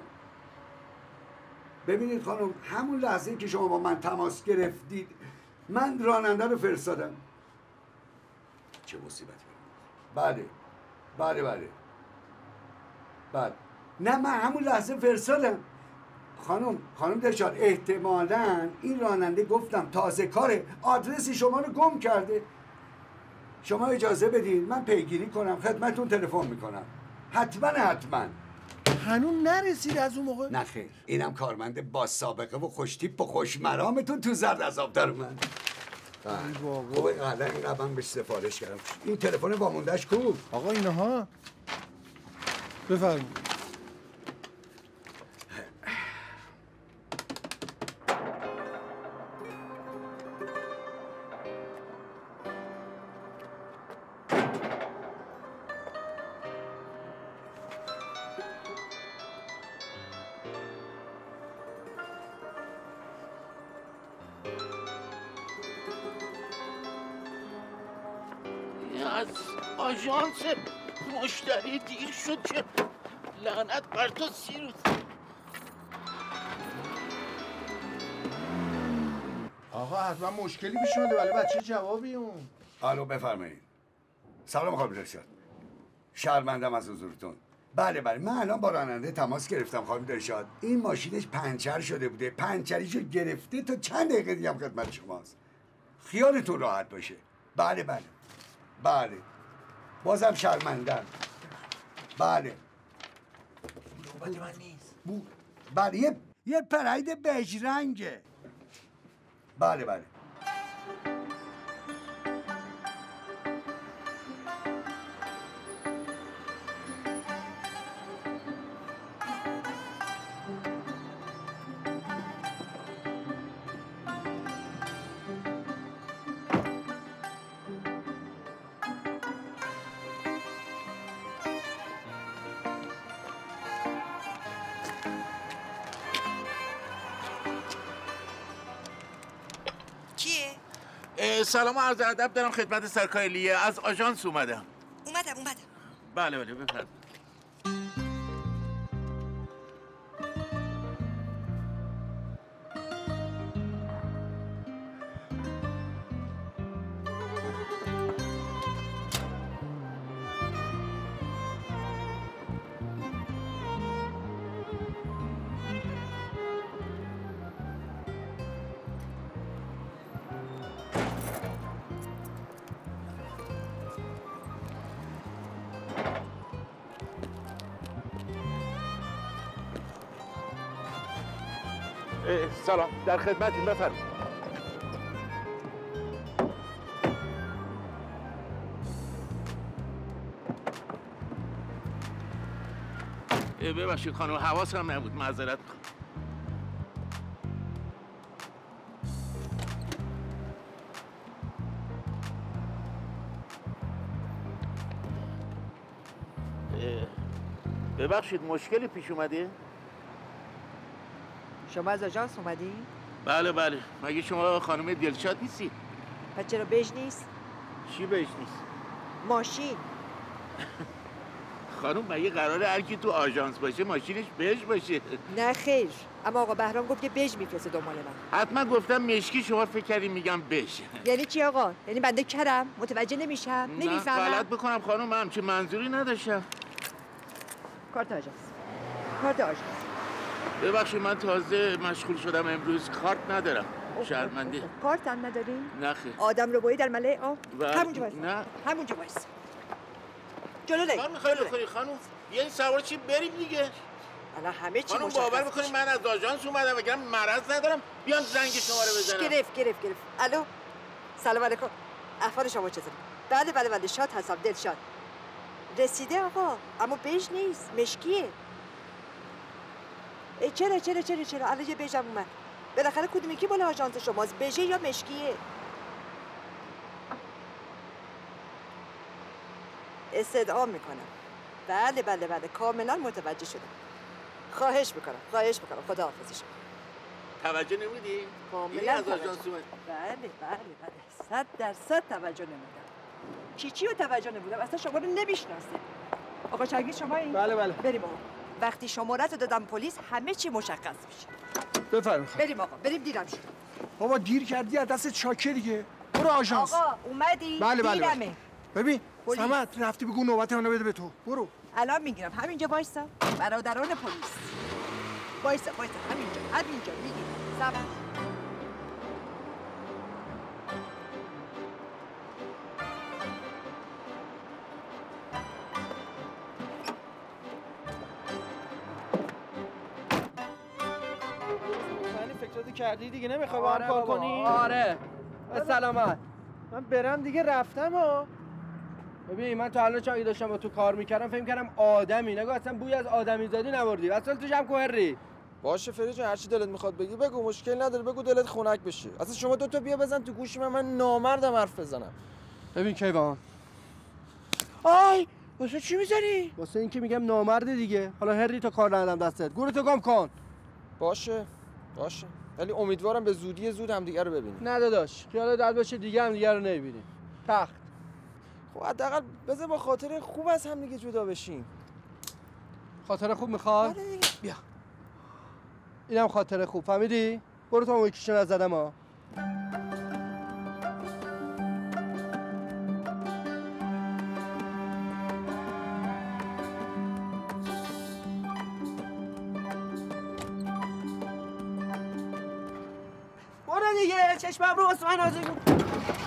S4: ببینید خانم همون لحظه که شما با من تماس گرفتید من راننده رو فرستادم. چه مصیبتی؟ بله بله بله بله نه من همون لحظه فرستادم. خانم خانم دشار احتمالاً این راننده گفتم تازه کاره آدرس شما رو گم کرده. شما اجازه بدید من پیگیری کنم خدمتتون تلفن میکنم. حتما حتما.
S8: هنوز نرسید از اون موقع؟
S4: نه خیر اینم کارمند با سابقه و خوشتیپ و خوشمرامتون تو زرد عذاب در اومد. خب الان این قبم بهش سفارش کردم. این تلفن واموندهش کو؟
S8: آقا اینها بفرمایید.
S2: از آژانس مشتری دیر شد که لعنت بر تو سیروس.
S8: آقا حتما مشکلی پیش اومده ولی بچه جوابی اون.
S4: الو بفرمایید. سلام خانم درشاد. شرمندم از حضورتون. بله بله من الان با راننده تماس گرفتم خانم درشاد. این ماشینش پنچر شده بوده. پنچریشو گرفته تا چند دقیقه دیگه هم خدمت شماست. خیالتون راحت باشه. بله بله. بله. بازم شرمندم. بله.
S6: نوبت من نیست.
S4: بو... بله یه یه پرید بژ رنگه. بله بله.
S2: سلام و عرض ادب دارم خدمت سرکار لیه. از آژانس اومدم.
S13: اومدم اومدم.
S2: بله بله بفرمایید. سلام در خدمتیم بفرمایید. ببخشید خانم حواسم نبود معذرت میخوام. ببخشید مشکلی پیش اومده؟
S15: شما از آژانس اومدی؟
S2: بله بله. مگه شما خانم دلشاد نیستی؟
S15: پس چرا بژ نیست؟
S2: چی بژ نیست؟
S15: ماشین.
S2: خانم مگه قراره هر کی تو آژانس باشه ماشینش بژ باشه؟
S15: نه خیر. اما آقا بهرام گفت که بژ میفرسته دنبال من.
S2: حتما گفتم مشکی شما فکر کردین میگم بژ.
S15: یعنی چی آقا؟ یعنی بنده کرم؟ متوجه نمیشم؟ نمیفهمم.
S2: نه غلط بکنم خانم من همچین منظوری نداشتم.
S15: کارت آژانس. کارت آژانس.
S2: ببخشید من تازه مشغول شدم امروز کارت ندارم. شرمنده.
S15: کارت هم نداری؟
S2: نه خیر.
S15: آدم رو بایی در ملأ آب؟ همونجا وایس.
S2: نه.
S15: همونجا وایس. جلو لای.
S2: خانم خیلی خوری خانم. بیاین سوار چی بریم دیگه.
S15: الان همه چی
S2: خانم باور میکنید من از آژانس اومدم وگرنه مرض ندارم بیان زنگ شما رو بزنم.
S15: گرفت گرفت گرفت. الو. سلام علیکم. احوال شما چطوره؟ بله بله بله شاد هستم دلشاد. رسیده آقا اما بژ نیست مشکیه. چرا چرا چرا چرا الان یه بژم اومد. بالاخره کدوم یکی بالا آژانس شماست بژ یا مشکیه؟ استدعا میکنم. بله بله بله کاملا متوجه شدم. خواهش میکنم خواهش میکنم خداحافظ شما.
S2: توجه نمیدی؟
S15: کاملا
S2: از آژانس اومد.
S15: بله بله بله صد درصد توجه نمیدم. چی چی رو توجه نمیدم اصلا شما رو نمیشناسه. آقا شاگرد شما این؟
S8: بله بله.
S15: بریم آقا. وقتی شمارت رو دادم پلیس همه چی مشخص میشه.
S8: بفرمایید.
S15: بریم آقا بریم دیرم شد.
S8: بابا دیر کردی از دست چاکه دیگه. برو آژانس.
S15: آقا اومدی؟
S8: بله بله.
S15: دیرمه.
S8: بله. ببین صمد رفتی بگو نوبت منو بده به تو. برو.
S15: الان میگیرم همینجا وایسا. برادران پلیس. وایسا وایسا همینجا همینجا میگیرم. صبر.
S12: فکراتو کردی دیگه نمیخوای با هم کار کنی؟
S7: آره به سلامت.
S12: من برم دیگه رفتم ها.
S7: ببین من تا الان چایی داشتم با تو کار میکردم فکر کردم آدمی نگاه اصلا بوی از آدمی زادی نبردی اصلا تو جمع کوهری.
S14: باشه فری جان هر چی دلت میخواد بگی بگو مشکل نداره بگو دلت خنک بشه. اصلا شما دو تا بیا بزن تو گوش من من نامردم حرف بزنم.
S7: ببین کیوان
S12: آی واسه چی میزنی؟
S7: واسه اینکه میگم نامرده دیگه. حالا هری تا کار ندادم دستت گورتو گم کن.
S14: باشه باشه ولی امیدوارم به زودی زود هم دیگه رو ببینیم.
S7: نه داداش خیال دل باشه دیگه هم دیگه رو نمیبینیم. تخت
S14: خب حداقل بذار با خاطر خوب از هم دیگه جدا بشیم.
S7: خاطر خوب میخواد؟ بیا اینم خاطر خوب، فهمیدی؟ برو تا اون یکیشو نزدم ها.
S14: برو دیگه چشمم رو واسه من نازک کن.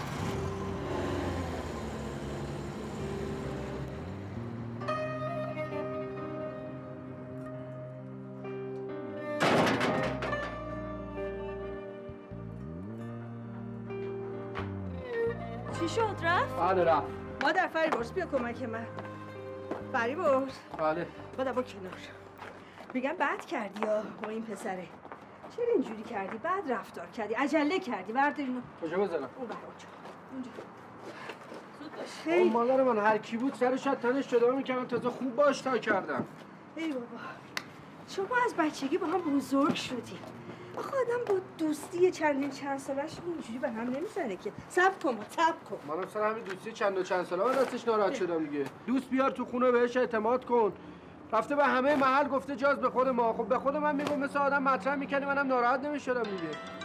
S11: چی شد رفت؟
S7: بله رفت.
S13: مادر فریبرز بیا کمک من. فریبرز
S7: بله.
S13: مادر با کنار. میگم بد کردی یا با این پسره. چرا اینجوری کردی؟ بد رفتار کردی. عجله کردی. بردار اینو.
S7: کجا بزنم؟
S13: اون بر اونجا. اونجا. زود باش.
S7: هی مادر من هر کی بود سرش از تنش جدا میکردم تازه خوب باش تا کردم.
S13: ای بابا. شما از بچگی با هم بزرگ شدی. آخه آدم با دوستی چندین چند سالش اینجوری به هم نمیزنه که. صبر کن، صبر کن.
S7: منم سر همین دوستی چند و چند ساله من دستش ناراحت شدم دیگه. دوست بیار تو خونه بهش اعتماد کن. رفته به همه محل گفته جاز به خود ما. خب به خود من میگم مثل آدم مطرح میکنی منم ناراحت نمیشدم دیگه.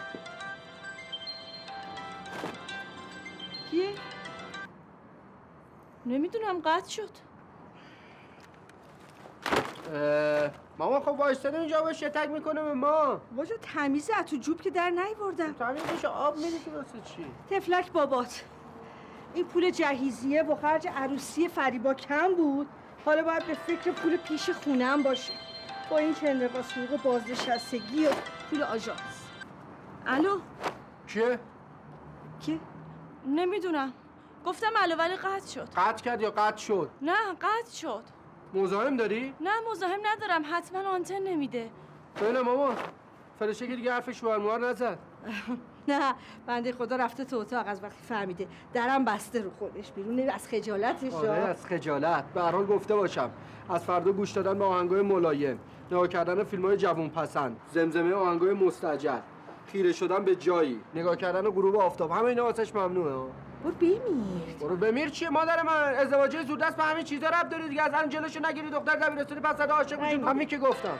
S11: کیه؟ نمیدونم قطع شد.
S7: مامان خب وایستاده اینجا باش شتک میکنه به ما.
S13: واجا تمیزه از تو جوب که در نیوردم.
S7: تمیز بشه آب میده که واسه چی؟
S13: تفلک بابات. این پول جهیزیه و خرج عروسی فریبا کم بود. حالا باید به فکر پول پیش خونه‌ام باشه. با این که انقاص حقوق بازنشستگی و پول آژانس. الو؟
S7: کیه؟
S11: کی؟ نمیدونم. گفتم الو ولی قطع شد.
S7: قطع کرد یا قطع شد؟
S11: نه قطع شد.
S7: مزاحم داری؟
S11: نه مزاحم ندارم، حتما آنتن نمیده.
S7: بله مامان فرشه که دیگه حرف شوهر موهر نزد.
S13: نه بنده خدا رفته تو اتاق از وقتی فهمیده درم بسته رو خودش بیرون از خجالتش.
S7: آره از خجالت. به هر حال گفته باشم از فردا گوش دادن به آهنگای ملایم، نگاه کردن فیلم‌های جوون پسند، زمزمه آهنگای مستعجل، خیره شدن به جایی، نگاه کردن غروب آفتاب، همه اینا واسش ممنوعه.
S13: برو بمیر.
S7: برو بمیر چیه مادر من؟ ازدواجی زودرس به همین چیزا ربط داره دیگه. از الان جلوشو نگیری دختر دبیرستانی پس از عاشق میشیم. همین که گفتم.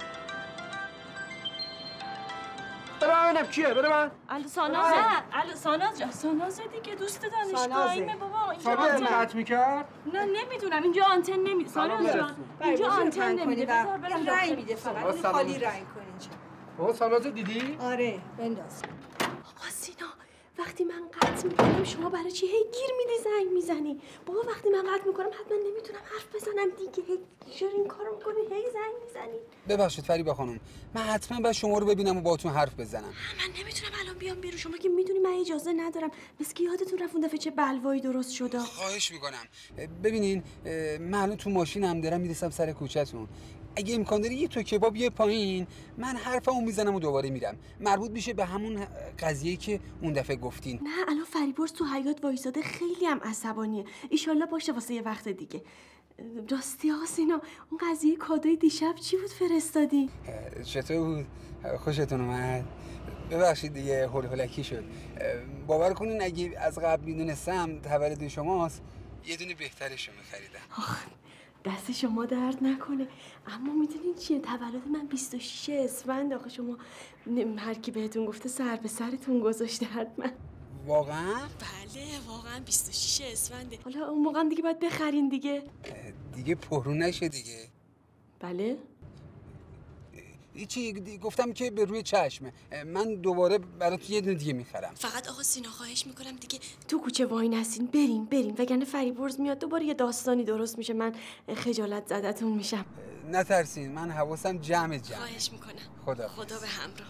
S7: بره ببینم کیه؟ بره من.
S11: الو ساناز. نه الو ساناز جان. ساناز دیگه دوست دانشگاهیمه بابا. اینجا
S7: آنتن قطع میکرد؟
S11: نه نمیدونم اینجا آنتن نمیده. ساناز جان اینجا آنتن نمیده. بذار برم
S13: رنگ میده فقط. خالی رنگ کن اینجا.
S7: بابا ساناز دیدی؟
S13: آره بنداز.
S16: آقا سینا وقتی من قطع میکنم شما برای چی هی گیر میدی زنگ میزنی؟ بابا وقتی من قطع میکنم حتما نمیتونم حرف بزنم دیگه. هی چرا این کارو میکنی؟ هی زنگ میزنی.
S17: ببخشید فریبا خانم، من حتما باید شما رو ببینم و باهاتون حرف بزنم.
S16: من نمیتونم الان بیام بیرون. شما که میدونی من اجازه ندارم. مثل که یادتون رفت اون دفعه چه بلوایی درست شده.
S17: خواهش میکنم. ببینین من الان تو ماشینم دارم میرسم سر کوچه‌تون. اگه امکان داره یه تو کباب یه پایین، من حرفمو میزنم و دوباره میرم. مربوط میشه به همون قضیه که اون دفعه گفتین.
S16: نه الان فریبرز تو حیاط وایساده خیلی هم عصبانیه. ایشالله باشه واسه یه وقت دیگه. راستی آقا سینا اون قضیه کادوی دیشب چی بود فرستادی؟
S17: چطور بود؟ خوشتون اومد؟ ببخشید دیگه هول هولکی شد. باور کنین اگه از قبل میدونستم تولد شماست یه دونه بهترشو می‌خریدم.
S16: دست شما درد نکنه. اما میدونین چیه؟ تولد من بیست و شش اسفند. آخه شما هر کی بهتون گفته سر به سرتون گذاشته حتما.
S17: واقعا؟
S16: بله واقعا بیست و شش اسفنده. حالا اون موقع دیگه باید بخرین دیگه.
S17: دیگه پررو نشه دیگه.
S16: بله؟
S17: چی گفتم که به روی چشمه. من دوباره برات یه دونه دیگه میخرم.
S16: فقط آقا سینا خواهش میکنم دیگه تو کوچه وای نسین. بریم بریم وگرنه فریبرز میاد دوباره یه داستانی درست میشه. من خجالت زدتون میشم.
S17: نترسین من حواسم جمع جمع.
S16: خواهش میکنم.
S17: خدا
S16: خدا به همراه.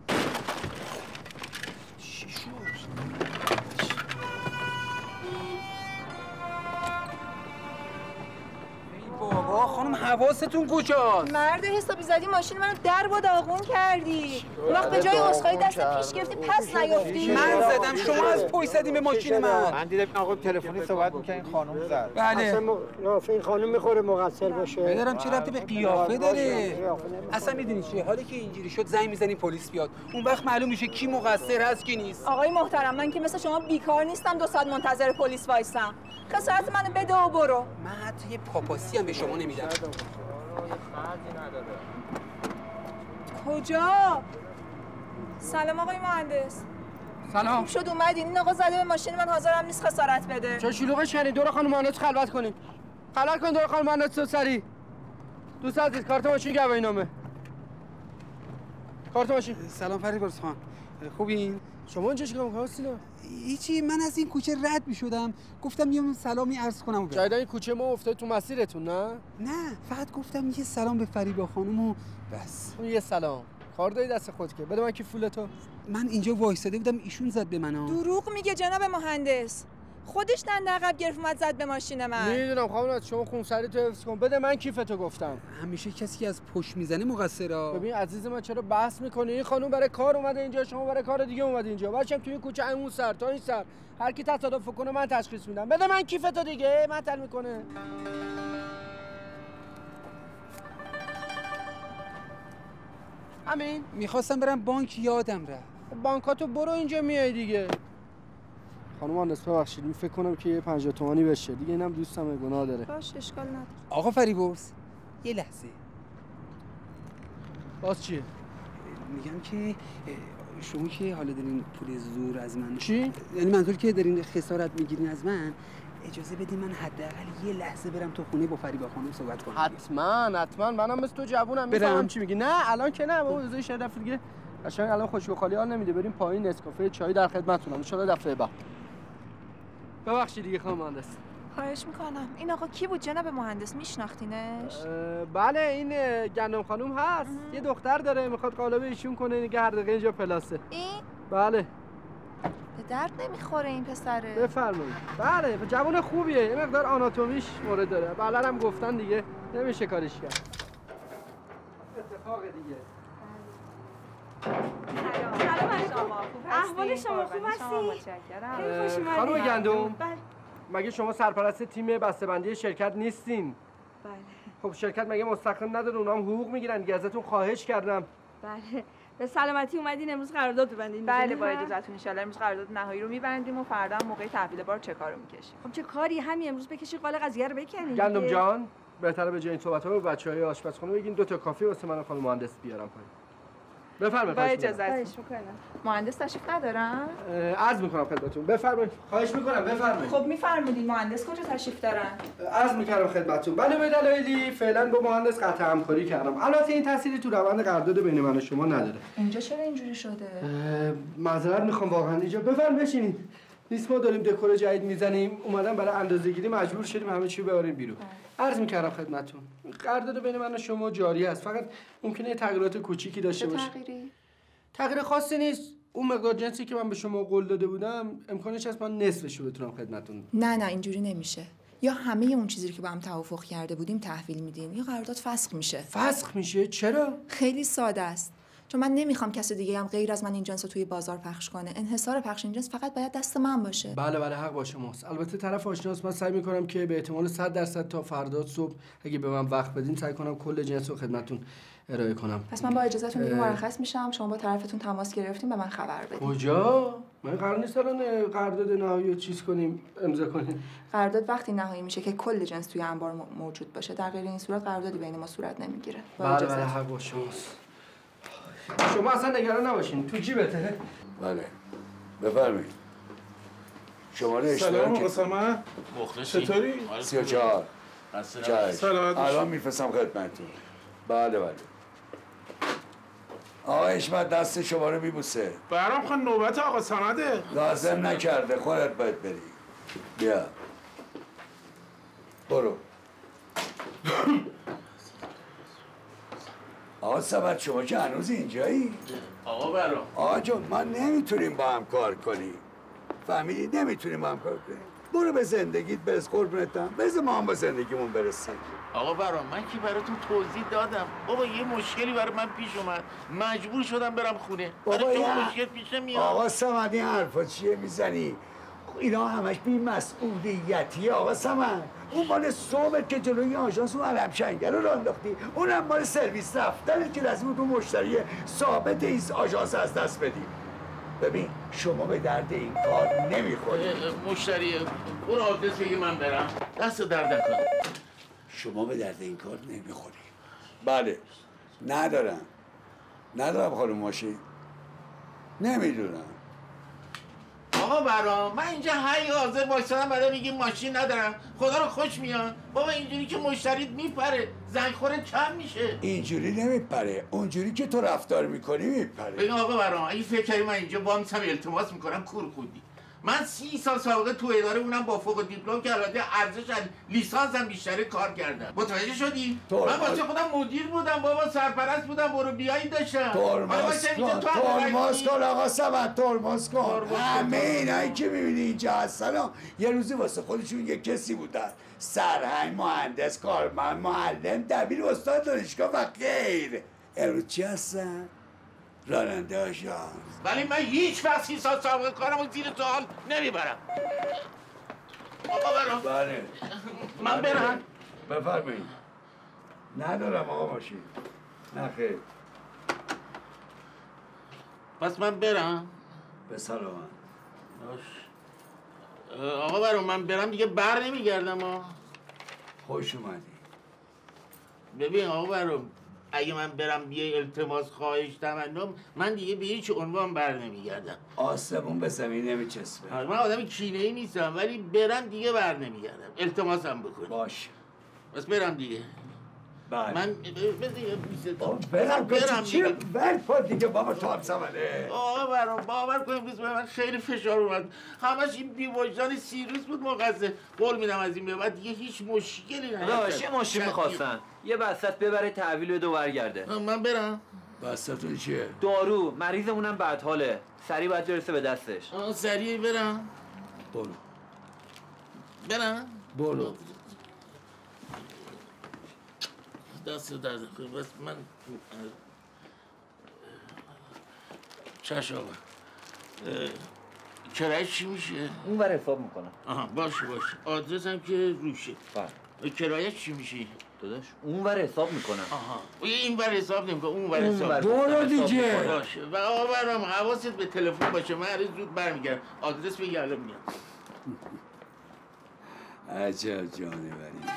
S17: چی شد؟ ای بابا آقا خانم حواستون کجاست؟
S18: مرد حسابی زدی ماشین من در با داغون کردی. اون وقت به جای عذرخواهی دست پیش گرفتی پس نیافتی.
S17: من زدم شما از پشت زدیم به ماشین من.
S8: من دیدم آقا تلفنی صحبت می‌کنه این خانم زد.
S17: بله.
S8: اصلا این خانم میخوره مقصر باشه.
S17: پدرم چه ربطی به قیافه داره؟ اصلا میدونی چیه؟ حالی که اینجوری شد زنگ میزنیم پلیس بیاد. اون وقت معلوم میشه کی مقصر هست کی نیست.
S18: آقای محترم من که مثل شما بیکار نیستم دو ساعت منتظر پلیس وایسم. خسارت منو بده و برو.
S17: من حتی یه پاپاسی هم به شما نمیدم.
S18: کجا؟ سلام آقای مهندس.
S7: سلام.
S18: خوب شد اومدین. این آقا زده به ماشین من حاضرم نیست خسارت بده.
S7: چه شلوغش کردین؟ دور خانم مهندس خلوت کنین. خلوت کن دور خانم مهندس تو سری. دوست عزیز کارت ماشین گواهی نامه. کارت ماشین.
S17: سلام فریبرز خان. خوبین؟
S7: شما اینجا چیکار می‌کنید سینا؟
S17: هیچی من از این کوچه رد می‌شدم گفتم یه سلامی عرض کنم.
S7: جایدن این کوچه ما افتاد تو مسیرتون نه؟
S17: نه فقط گفتم یه سلام به فریبا خانم و بس.
S7: اون یه سلام. کار داری دست خود که بده من کی فولتو.
S17: من اینجا وایساده بودم ایشون زد به من.
S18: دروغ میگه جناب مهندس. خودش دنده عقب گرفت اومد زد به ماشین من.
S7: میدونم خانم شما خونسری تو حفظ کن. بده من کیفتو گفتم.
S17: همیشه کسی که از پشت میزنه مقصره.
S7: ببین عزیز من چرا بحث میکنی؟ این خانم برای کار اومده اینجا شما برای کار دیگه اومده اینجا. بچم توی کوچه اون سر تا این سر هر کی تصادف کنه من تشخیص میدم. بده من کیفتو دیگه معطل میکنه. همین
S17: میخواستم برم بانک یادم رفت.
S7: بانکاتو برو اینجا میای دیگه. خانم مهندس ببخشید من فکر کنم که یه پنجاه تومانی بشه دیگه. اینم دوستم گناه داره.
S18: باش اشکال نداره.
S17: آقا فریبرز یه لحظه.
S7: باز چیه؟
S17: میگم که شما که حالا دارین پول زور از من
S7: چی؟
S17: یعنی منظور که دارین خسارت میگیرین از من اجازه بدین من حداقل یه لحظه برم تو خونه با فریبا خانم صحبت کنم.
S7: حتما حتما منم مثل تو جوونم میفهمم چی میگی. نه الان که نه بابا روزای شهر دفعه دیگه قشنگ الان خوشو خالی حال نمیده. بریم پایین نسکافه چای در خدمتتونم ان شاء الله دفعه بعد. ببخشید دیگه خانم مهندس.
S18: خواهش میکنم. این آقا کی بود جناب مهندس
S7: اه،
S18: میشناختینش؟
S7: بله این گندم خانم هست. اه. یه دختر داره میخواد قالب ایشون کنه دیگه هر دقیقه اینجا پلاسه.
S18: این؟
S7: بله.
S18: به درد نمیخوره این پسره.
S7: بفرمایید. بله جوان خوبیه. یه مقدار آناتومیش مورد داره. بله هم گفتن دیگه نمیشه کارش کرد. اتفاق دیگه.
S11: سلام شما. احوال شما خوب هستی؟
S7: خانم گندم مگه شما سرپرست تیم بسته‌بندی شرکت نیستین؟
S13: بله.
S7: خب شرکت مگه مستقیم نداره اونها هم حقوق میگیرن دیگه. ازتون خواهش کردم.
S13: بله. به سلامتی اومدین امروز قرارداد ببندین.
S10: بله با اجازهتون ان شاءالله امروز قرارداد نهایی رو میبندیم و فردا هم موقع تحویل بار چکا رو میکشیم.
S13: خب چه کاری همین امروز بکشی قال قضیه رو بکنین.
S7: گندم جان بهتره به جای این صحبت‌ها به بچه‌های آشپزخونه بگین دو تا کافی واسه من و خانم مهندس بیارم پایین. بفرمایید.
S10: با اجازهتون. مهندس تشریف ندارن؟
S7: عرض میکنم خدمتتون. بفرمایید. خواهش میکنم بفرمایید.
S10: خب میفرمودین مهندس کجا تشریف دارن؟
S7: عرض میکردم خدمتتون. بله به دلایلی فعلا با مهندس قطع همکاری کردم. البته این تأثیری تو روند قرارداد بین من و شما نداره.
S10: اینجا چرا اینجوری شده؟
S7: معذرت میخوام واقعا اینجا. بفرمایید بشینید. نیست ما داریم دکور جدید میزنیم اومدم برای اندازه‌گیری مجبور شدیم همه چی ببریم بیرون. عرض میکردم خدمتتون قرارداد بین من و شما جاری است. فقط ممکنه یه تغییرات کوچیکی داشته باشه.
S10: چه تغییری؟
S7: تغییر خاصی نیست. اون مقدار جنسی که من به شما قول داده بودم امکانش هست من نصفش رو بتونم خدمتتون.
S10: نه نه اینجوری نمیشه. یا همه اون چیزی رو که با هم توافق کرده بودیم تحویل میدین یا قرارداد فسخ میشه.
S7: فسخ میشه؟ چرا؟
S10: خیلی ساده است. چون من نمیخوام کسی دیگه هم غیر از من این جنس رو توی بازار پخش کنه. انحصار پخش این جنس فقط باید دست من باشه.
S7: بله بله حق با شماست. البته طرف آشناس من سعی میکنم که به احتمال صد درصد تا فردا صبح اگه به من وقت بدین سعی کنم کل جنس رو خدمتتون ارائه کنم.
S10: پس من با اجازهتون دیگه مرخص میشم. شما با طرفتون تماس گرفتین به من خبر بدین.
S7: کجا؟ من قرار نیست الان قرارداد نهایی رو چیز کنیم امضا کنیم.
S10: قرارداد وقتی نهایی میشه که کل جنس توی انبار موجود باشه. در غیر این صورت قراردادی بین ما صورت نمیگیره.
S7: بله بله حق با شماست. شما اصلا نگران نباشین تو جیبته.
S4: بله بفرمایید. شماره اشتراک
S1: سلام آقا سلام.
S4: مخلصی.
S1: چطوری؟
S4: سی و چهار.
S1: سلامت باشی.
S4: الان میفرستم خدمتتون. بله بله. آقا حشمت دست شما رو میبوسه.
S1: برام خان نوبت آقا سمده.
S4: لازم نکرده خودت باید بری. بیا. برو. آقا سمد شما که هنوز اینجایی؟
S2: آقا برام
S4: آقا جون ما نمیتونیم با هم کار کنیم. فهمیدی؟ نمیتونیم با هم کار کنیم. برو به زندگیت برس قربونتم. بذار ما هم به زندگیمون برسیم.
S2: آقا برام من که براتون توضیح دادم بابا یه مشکلی برای من پیش اومد مجبور شدم برم خونه.
S4: بابا
S2: شما
S4: یه
S2: مشکل پیش میاد.
S4: آقا صمد این حرفا چیه میزنی؟ اینا همش بی مسئولیتیه آقا صمد. اون مال صبح که جلوی آژانس اون علم شنگر رو رانداختی، اونم مال سرویس رفتنه که لازم تو مشتری ثابت این آژانس از دست بدی. ببین شما به درد این کار نمیخوری.
S2: مشتری اون آدرس بگی من برم دست درد نکنم.
S4: شما به درد این کار نمیخوری. بله ندارم ندارم خانم ماشین نمیدونم.
S2: آقا برام من اینجا هی حاضر وایسادم برای میگی ماشین ندارم خدا رو خوش میاد. بابا اینجوری که مشتریت میپره زنگ خوره کم میشه.
S4: اینجوری نمیپره اونجوری که تو رفتار میکنی میپره.
S2: ببین آقا برام اگه فکر کردی من اینجا با میسم التماس میکنم کور خودی. من سی سال سابقه تو اداره اونم با فوق دیپلم که البته ارزش لیسانسم بیشتره کار کردم. متوجه شدی؟ من واسه خودم مدیر بودم بابا سرپرست بودم برو بیایی داشتم.
S4: ترمز کن ترمز کن آقا صمد ترمز کن. همه اینایی که میبینی اینجا هستن یه روزی واسه خودشون یه کسی بودن. سرهنگ، مهندس، کارمند، معلم، دبیر، استاد دانشگاه و غیر. امروز چی هستن؟ راننده آژانس.
S2: ولی من هیچ وقت سی سال سابقه کارمو زیر سوال نمیبرم. آقا برام
S4: بله
S2: من برم.
S4: بفرمایید. ندارم آقا ماشین. نه خیر.
S2: پس من برم.
S4: به سلامت.
S2: آقا برام من برم دیگه بر نمیگردم ها.
S4: خوش اومدی.
S2: ببین آقا برام اگه من برم بیای التماس خواهش تمنم من دیگه به هیچ عنوان بر نمیگردم.
S4: آسمون به زمین نمیچسبه.
S2: من آدم کینه‌ای نیستم ولی برم دیگه بر نمیگردم. التماسم بکن.
S4: باش.
S2: بس برم دیگه.
S4: بله.
S2: من بذار بیست تا
S4: برم
S2: برم
S4: چی
S2: دیگه.
S4: ول کن دیگه بابا تو هم سمنه.
S2: آقا برام باور کن امروز به من خیلی فشار اومد. همش این بی‌وجدان سیروس بود مقصر. قول میدم از این به بعد دیگه هیچ مشکلی نداره.
S19: داش یه ماشین می‌خواستن. یه بسط ببره تحویل بده و برگرده.
S2: من برم.
S4: بسطتون چیه؟
S19: دارو مریضمونم بد حاله. سریع باید برسه به دستش.
S2: آه سریع برم.
S4: برو.
S2: برم.
S4: برو.
S2: دست درد خیلی بس من چش آقا کرایه چی میشه؟
S19: اون ور حساب میکنم.
S2: آها باشه باشه آدرسم که روشه.
S19: بله.
S2: کرایه چی میشه؟
S19: داداش اون ور حساب میکنم.
S2: آها این ور حساب نمیکنم اون ور حساب.
S4: برو دیگه.
S2: باشه و آقا برام حواست به تلفن باشه من هر زود برمیگردم. آدرس بگی الان میام.
S4: عجب جانوری.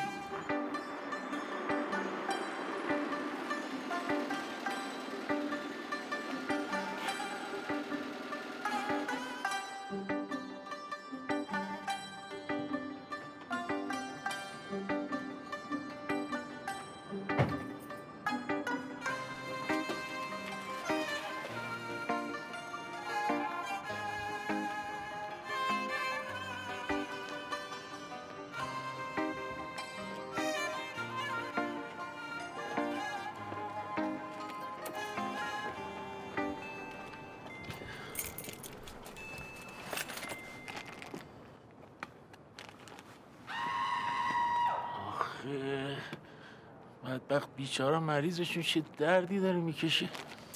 S2: بدبخت بیچاره مریضشون چه دردی داره میکشه.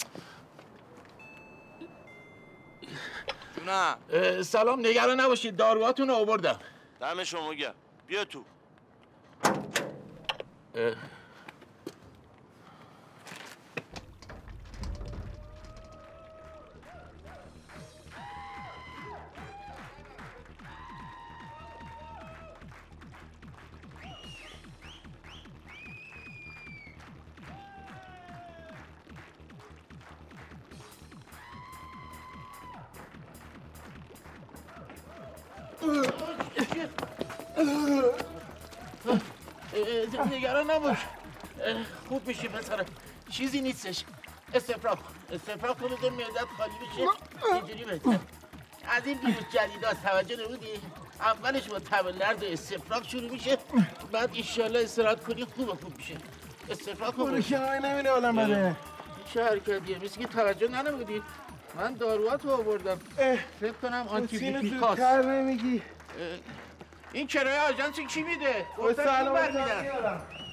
S9: جونم.
S2: سلام نگران نباشید داروهاتون رو آوردم.
S9: دم شما گرم. بیا تو.
S2: نگران نباش خوب میشی پسرم چیزی نیستش. استفراغ کن استفراغ کن بذار معدت خالی بشه اینجوری بهتر. از این ویروس جدید هست توجه نبودی؟ اولش با تب لرز و استفراغ شروع میشه بعد ایشالله استراحت کنی خوب خوب میشه. استفراغ کن
S8: برو کناری نمیره حالا بده.
S2: چه حرکتیه مثل که توجه ننمودی. من داروهات رو آوردم فکر کنم آنتی بیوتیکاست.
S8: زودتر نمیگی.
S2: این کرایه آژانس کی میده؟
S8: به سلامت میدم.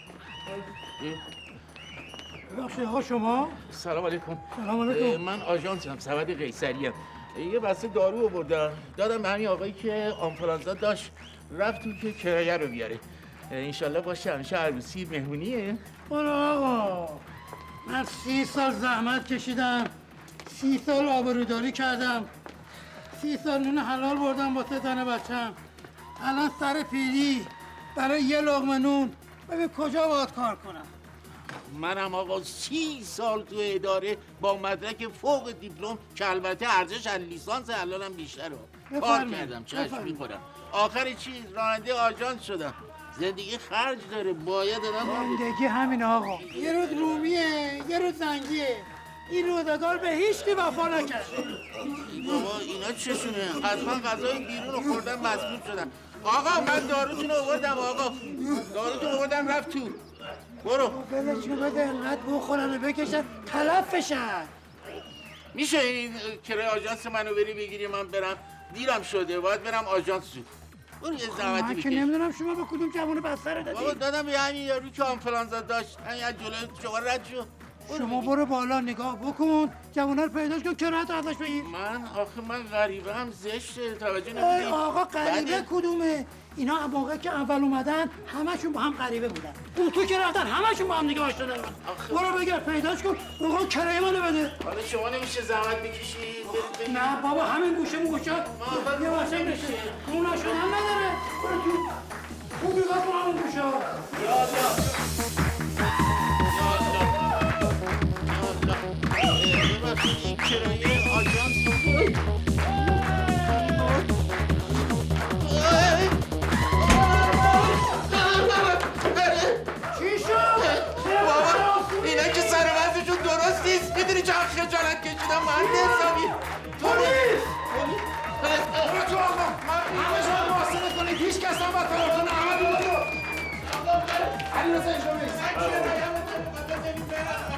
S3: ببخشید آقا شما؟
S2: سلام علیکم.
S3: سلام علیکم.
S2: من آژانسم، سبد قیصری ام. یه بسته دارو آوردم دادم به همین آقایی که آنفولانزا داشت، رفت تو که کرایه رو بیاره. انشالله باشه. همیشه عروسی مهمونیه.
S3: برو آقا، من سی سال زحمت کشیدم، سی سال آبروداری کردم، سی سال نون حلال بردم واسه زن بچم. الان سر پیری برای یه لقمه نون ببین کجا باید کار کنم.
S2: منم آقا سی سال تو اداره با مدرک فوق دیپلم که البته ارزش از لیسانس الانم بیشتره کار کردم. چشم میخورم. آخر چیز راننده آژانس شدم. زندگی خرج داره، باید آدم
S3: زندگی همین آقا، یه روز رومیه یه روز زنگیه. این روزگار به هیچ کی وفا نکرد.
S2: بابا اینا چشونه؟ حتما غذای بیرون رو خوردن مسموم شدن. آقا من داروتون رو آوردم. آقا داروتون رو آوردم رفت تو. برو.
S3: بلشون بده انقدر بخورن و بکشن تلف بشن.
S2: میشه این کرایه آژانس منو بری بگیری من برم؟ دیرم شده، باید برم آژانس زود. برو یه زحمتی
S3: من که
S2: بکش.
S3: نمیدونم شما به کدوم جوون بستر دادی.
S2: بابا دادم به همین یارو که آنفولانزا داشت. همین از جلوی شما رد شو.
S3: شما برو بالا نگاه بکن، جوونا رو پیداش کن، کرایت ازش بگیر.
S2: من آخه من غریبه هم زشته، توجه
S3: ای
S2: نمیدی.
S3: آقا غریبه کدومه؟ اینا هم موقع که اول اومدن همشون با هم غریبه بودن. اون تو که رفتن همشون با هم دیگه آشنا نشدن. برو بگیر پیداش کن، بگو کرایه منو بده.
S2: حالا شما نمیشه زحمت بکشی؟
S3: نه بابا همین گوشه موشا یه واسه میشه. اون هم نداره. برو تو. خوب نگاه کن همون گوشه.
S2: یا این کرایه آژانس
S3: چی شد؟
S2: بابا اینا که سر وضعشون درست نیست. میدونی چه خجالت کشیدم من حسابی.
S3: پلیس! برو تو آقا! همه شما محاسبه کنید، هیچ کس هم باید تلفن همه برو! علی رضا اینجا بیست.